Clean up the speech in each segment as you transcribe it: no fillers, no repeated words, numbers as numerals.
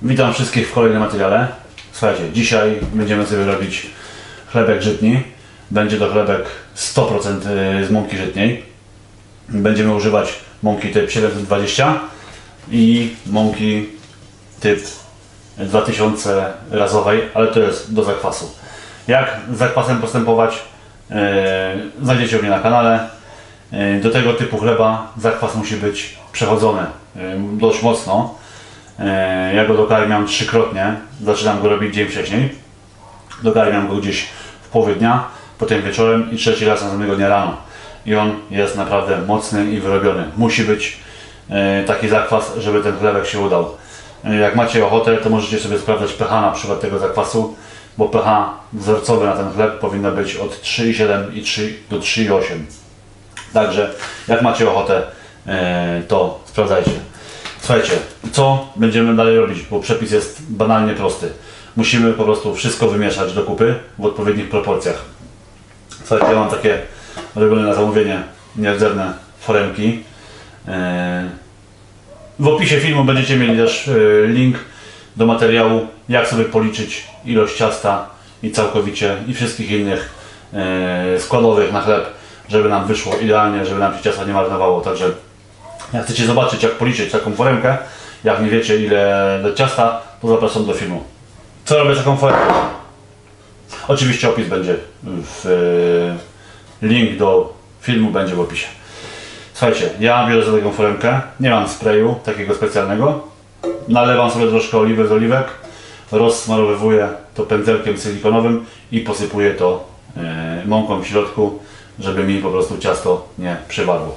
Witam wszystkich w kolejnym materiale. Słuchajcie, dzisiaj będziemy sobie robić chlebek żytni. Będzie to chlebek 100% z mąki żytniej. Będziemy używać mąki typ 720 i mąki typ 2000 razowej, ale to jest do zakwasu. Jak z zakwasem postępować, znajdziecie u mnie na kanale. Do tego typu chleba zakwas musi być przechodzony dość mocno. Ja go dokarmiam trzykrotnie, zaczynam go robić dzień wcześniej. Dokarmiam go gdzieś w połowie dnia, potem wieczorem i trzeci raz następnego dnia rano. I on jest naprawdę mocny i wyrobiony. Musi być taki zakwas, żeby ten chlebek się udał. Jak macie ochotę, to możecie sobie sprawdzać pH na przykład tego zakwasu, bo pH wzorcowe na ten chleb powinno być od 3,7 do 3,8. Także jak macie ochotę, to sprawdzajcie. Słuchajcie, co będziemy dalej robić, bo przepis jest banalnie prosty. Musimy po prostu wszystko wymieszać do kupy w odpowiednich proporcjach. Słuchajcie, ja mam takie robione na zamówienie nierdzewne foremki. W opisie filmu będziecie mieli też link do materiału, jak sobie policzyć ilość ciasta i całkowicie i wszystkich innych składowych na chleb, żeby nam wyszło idealnie, żeby nam się ciasta nie marnowało. Także jak chcecie zobaczyć, jak policzyć taką foremkę, jak nie wiecie ile ciasta, to zapraszam do filmu. Co robię z taką foremką? Oczywiście opis będzie, link do filmu będzie w opisie. Słuchajcie, ja biorę za taką foremkę, nie mam sprayu takiego specjalnego. Nalewam sobie troszkę oliwy z oliwek, rozsmarowywuję to pędzelkiem silikonowym i posypuję to mąką w środku, żeby mi po prostu ciasto nie przywarło.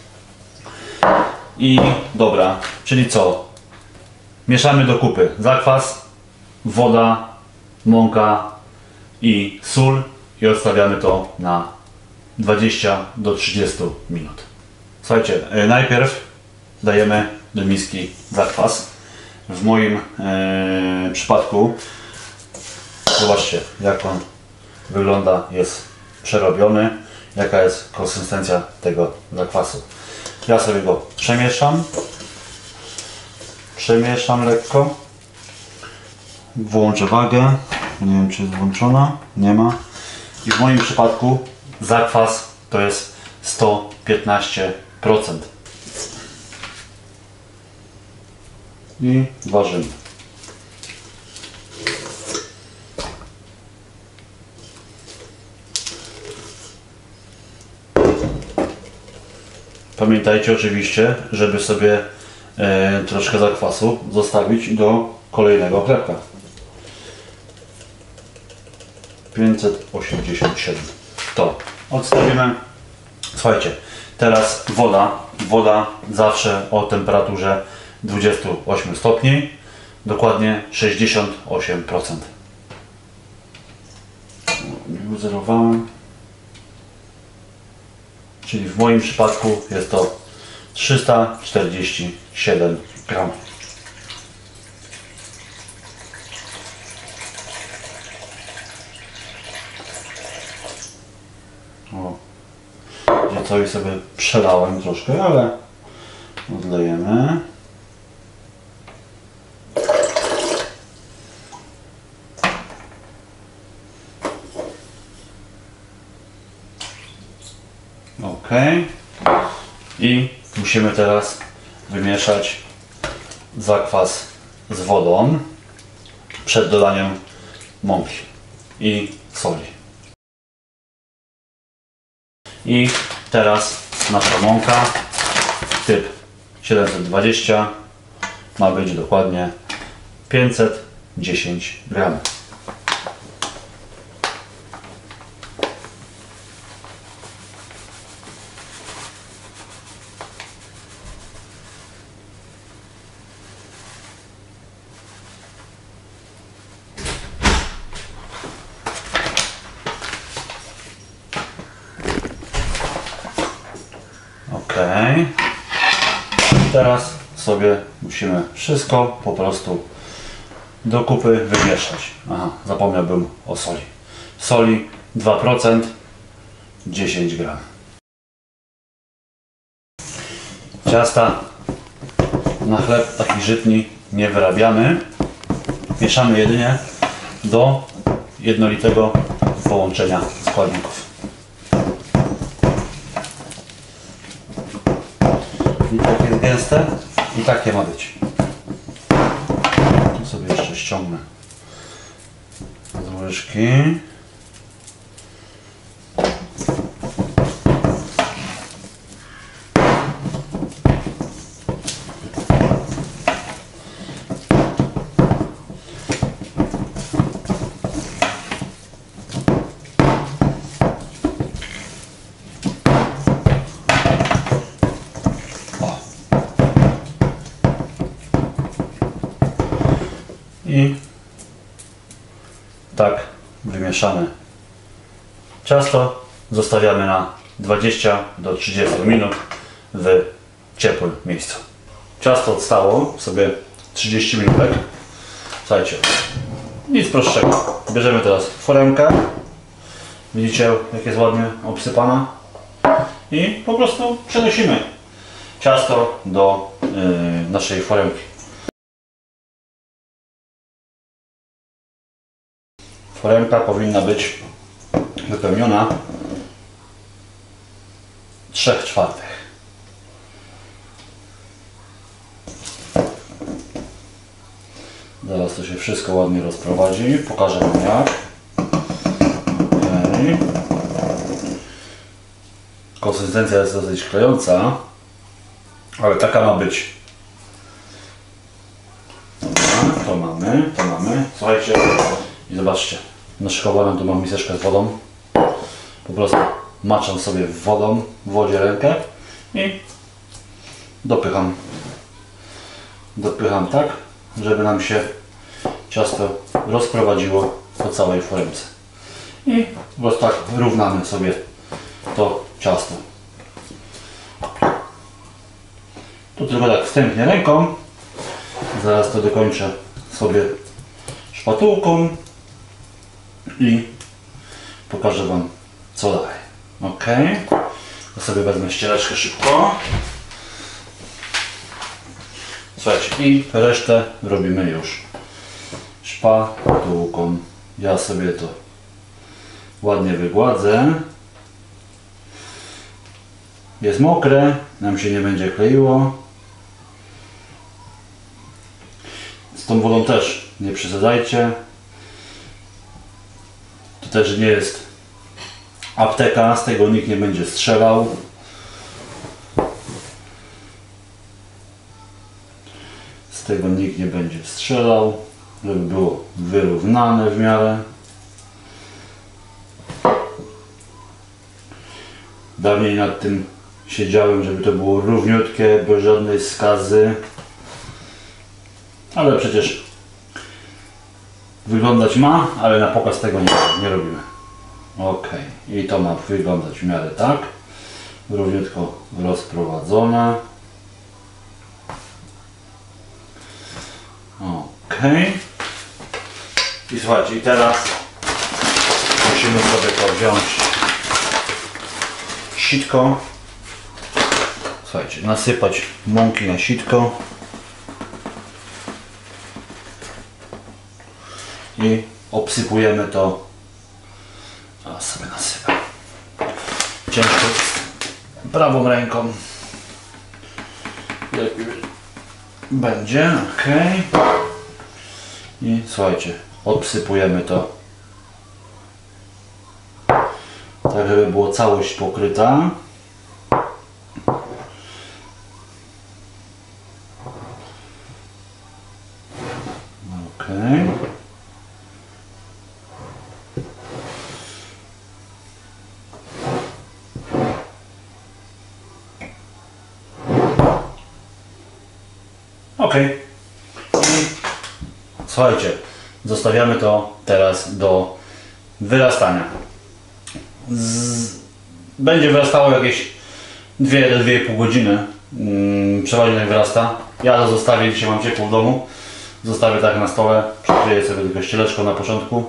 I dobra, czyli co? Mieszamy do kupy zakwas, woda, mąka i sól i odstawiamy to na 20 do 30 minut. Słuchajcie, najpierw dajemy do miski zakwas. W moim przypadku zobaczcie, jak on wygląda, jest przerobiony, jaka jest konsystencja tego zakwasu. Ja sobie go przemieszam lekko, włączę wagę, nie wiem czy jest włączona, nie ma. I w moim przypadku zakwas to jest 115%. I ważymy. Pamiętajcie oczywiście, żeby sobie troszkę zakwasu zostawić do kolejnego chlebka. 587. To odstawimy. Słuchajcie, teraz woda zawsze o temperaturze 28 stopni, dokładnie 68%. Wyzerowałem. Czyli w moim przypadku jest to 347 gram. O, coś sobie przelałem troszkę, ale odlejemy. Ok. I musimy teraz wymieszać zakwas z wodą przed dodaniem mąki i soli. I teraz nasza mąka typ 720 ma być dokładnie 510 gram. Teraz sobie musimy wszystko po prostu do kupy wymieszać. Aha, zapomniałbym o soli. Soli 2%, 10 gram. Ciasta na chleb taki żytni nie wyrabiamy, mieszamy jedynie do jednolitego połączenia składników. I tak jest gęste i takie ma być. Tu sobie jeszcze ściągnę z łyżki. I tak wymieszane ciasto zostawiamy na 20 do 30 minut w ciepłym miejscu. Ciasto odstało sobie 30 minut. Słuchajcie, nic prostszego. Bierzemy teraz foremkę. Widzicie, jak jest ładnie obsypana. I po prostu przenosimy ciasto do naszej foremki. Foremka powinna być wypełniona 3/4. Zaraz to się wszystko ładnie rozprowadzi. Pokażę Wam jak. Okay. Konsystencja jest dosyć klejąca, ale taka ma być. Dobra, to mamy. Słuchajcie. I zobaczcie, naszykowaną tu mam miseczkę z wodą. Po prostu maczam sobie w wodzie rękę i dopycham. Dopycham tak, żeby nam się ciasto rozprowadziło po całej foremce. I po prostu tak równamy sobie to ciasto. Tu tylko tak wstępnie ręką. Zaraz to dokończę sobie szpatułką. I pokażę Wam co dalej. Ok. To sobie wezmę ściereczkę szybko. Słuchajcie, i resztę robimy już szpatułką. Ja sobie to ładnie wygładzę. Jest mokre, nam się nie będzie kleiło. Z tą wodą też nie przesadzajcie. To też nie jest apteka, z tego nikt nie będzie strzelał. Z tego nikt nie będzie strzelał, żeby było wyrównane w miarę. Dawniej nad tym siedziałem, żeby to było równiutkie, bez żadnej skazy. Ale przecież wyglądać ma, ale na pokaz tego nie robimy. Ok, i to ma wyglądać w miarę tak. Równiutko rozprowadzone. Ok. I słuchajcie, i teraz musimy sobie to wziąć sitko. Słuchajcie, nasypać mąki na sitko. I obsypujemy to. A sobie nasypam. Ciężko prawą ręką. Lepiej będzie. Ok. I słuchajcie, obsypujemy to. Tak, żeby była całość pokryta. Ok. Ok. Słuchajcie, zostawiamy to teraz do wyrastania. Będzie wyrastało jakieś 2 do 2,5 godziny. Przeważnie tak wyrasta. Ja to zostawię, dzisiaj mam ciepło w domu. Zostawię tak na stole. Przykryję sobie tylko ścieleczką na początku.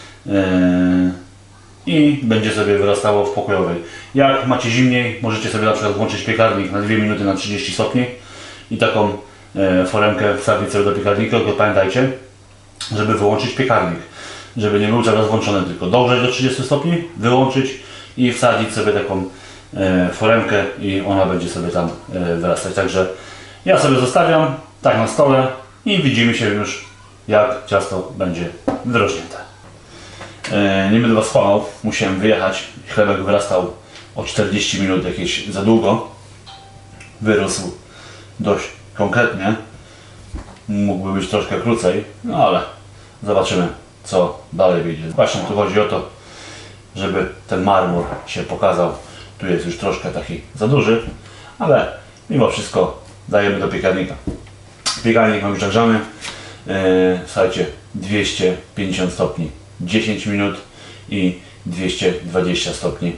I będzie sobie wyrastało w pokojowej. Jak macie zimniej, możecie sobie na przykład włączyć piekarnik na 2 minuty na 30 stopni i taką foremkę wsadzić sobie do piekarnika, tylko pamiętajcie, żeby wyłączyć piekarnik. Żeby nie był cały czas włączony, tylko dogrzeć do 30 stopni, wyłączyć i wsadzić sobie taką foremkę i ona będzie sobie tam wyrastać. Także ja sobie zostawiam tak na stole i widzimy się już, jak ciasto będzie wydrożnięte. Nie będę Was kłamał, musiałem wyjechać. Chlebek wyrastał o 40 minut jakieś za długo. Wyrósł dość konkretnie. Mógłby być troszkę krócej, no ale zobaczymy, co dalej wyjdzie. Właśnie tu chodzi o to, żeby ten marmur się pokazał. Tu jest już troszkę taki za duży, ale mimo wszystko dajemy do piekarnika. Piekarnik mam już nagrzany. Słuchajcie, 250 stopni 10 minut i 220 stopni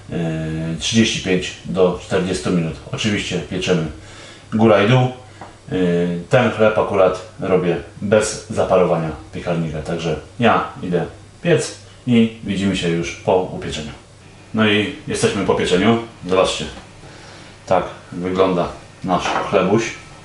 35 do 40 minut. Oczywiście pieczemy góra i dół. Ten chleb akurat robię bez zaparowania piekarnika, także ja idę piec i widzimy się już po upieczeniu. No i jesteśmy po pieczeniu. Zobaczcie, tak wygląda nasz chlebuś.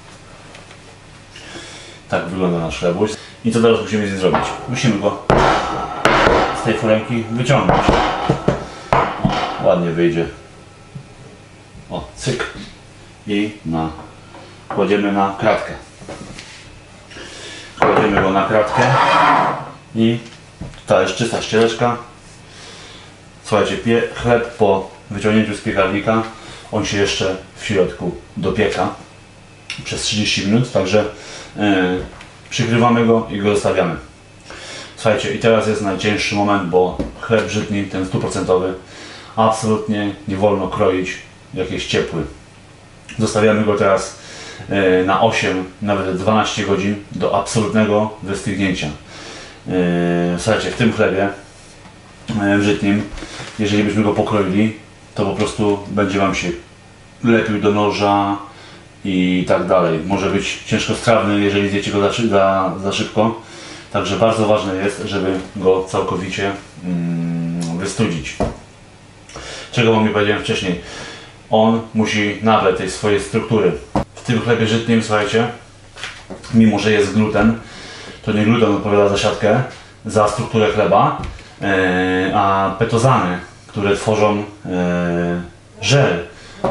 Tak wygląda nasz chlebuś. I co teraz musimy z nim zrobić? Musimy go z tej foremki wyciągnąć. O, ładnie wyjdzie. O, cyk. I kładziemy na kratkę. Kładziemy go na kratkę i tutaj jest czysta ściereczka. Słuchajcie, chleb po wyciągnięciu z piekarnika, on się jeszcze w środku dopieka przez 30 minut, także przykrywamy go i go zostawiamy. Słuchajcie, i teraz jest najcięższy moment, bo chleb żytni, ten 100%, absolutnie nie wolno kroić jakiś ciepły. Zostawiamy go teraz na 8, nawet 12 godzin do absolutnego wystygnięcia. Słuchajcie, w tym chlebie żytnim, jeżeli byśmy go pokroili, to po prostu będzie Wam się lepił do noża i tak dalej. Może być ciężkostrawny, jeżeli zjecie go za szybko. Także bardzo ważne jest, żeby go całkowicie wystudzić. Czego Wam nie powiedziałem wcześniej. On musi nabrać tej swojej struktury. W tym chlebie żytnim, słuchajcie, mimo że jest gluten, to nie gluten odpowiada za siatkę, za strukturę chleba, a petozany, które tworzą żel,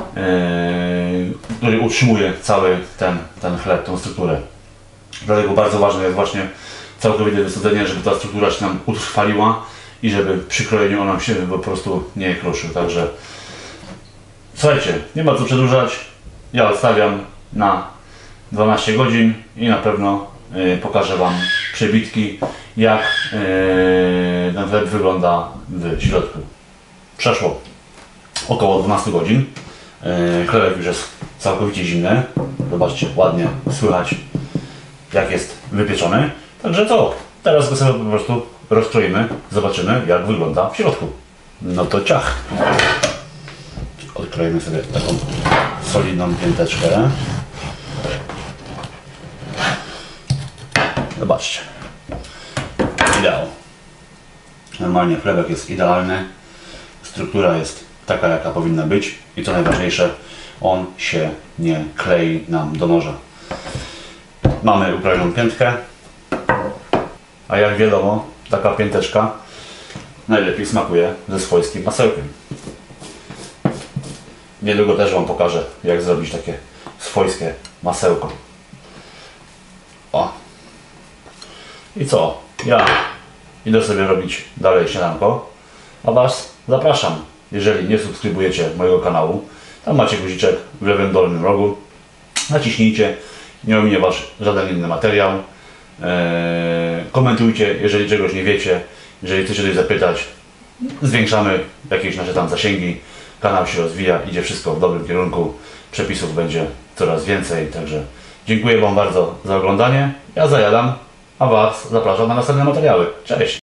który utrzymuje cały ten chleb, tą strukturę. Dlatego bardzo ważne jest właśnie całkowite wystudzenie, żeby ta struktura się nam utrwaliła i żeby przy krojeniu ona się po prostu nie kruszył. Także słuchajcie, nie ma co przedłużać. Ja odstawiam na 12 godzin i na pewno pokażę Wam przebitki, jak ten chleb wygląda w środku. Przeszło około 12 godzin. Chlebek już jest całkowicie zimny. Zobaczcie, ładnie słychać, jak jest wypieczony. Także co? Teraz go sobie po prostu rozkroimy. Zobaczymy, jak wygląda w środku. No to ciach. Odkroimy sobie taką solidną pięteczkę. Zobaczcie. Ideał. Normalnie chlebek jest idealny. Struktura jest taka, jaka powinna być. I co najważniejsze, on się nie klei nam do noża. Mamy ukrojoną piętkę. A jak wiadomo, taka pięteczka najlepiej smakuje ze swojskim masełkiem. Niedługo też Wam pokażę, jak zrobić takie swojskie masełko. O. I co? Ja idę sobie robić dalej śniadanko, a Was zapraszam. Jeżeli nie subskrybujecie mojego kanału, tam macie guziczek w lewym dolnym rogu. Naciśnijcie, nie ominie Was żaden inny materiał. Komentujcie, jeżeli czegoś nie wiecie, jeżeli chcecie coś zapytać. Zwiększamy jakieś nasze tam zasięgi. Kanał się rozwija, idzie wszystko w dobrym kierunku. Przepisów będzie coraz więcej, także dziękuję Wam bardzo za oglądanie. Ja zajadam, a Was zapraszam na następne materiały. Cześć!